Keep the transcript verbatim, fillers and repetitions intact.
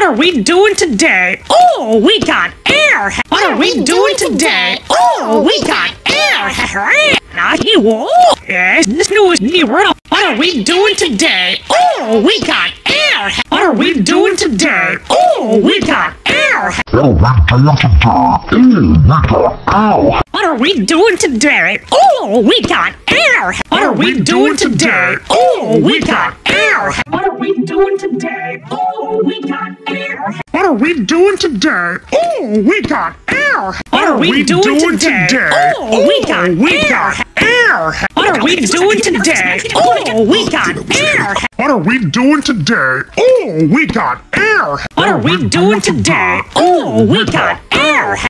are we doing today? Oh, we got air. What are we doing today? Oh, we got air. Yes, this new is What are we doing today? Oh, we got air. What are we doing today? Oh, we got air. What are we doing today? Oh, we got air. What are we doing today? Oh, we got air. What are we doing today? Oh, we got air. What are we doing today? Oh, we got air. What are we doing today? Oh, we got air. What are we doing today? Oh, we got air. What are we doing today? Oh, we got air. What are we doing today? Oh, we got air.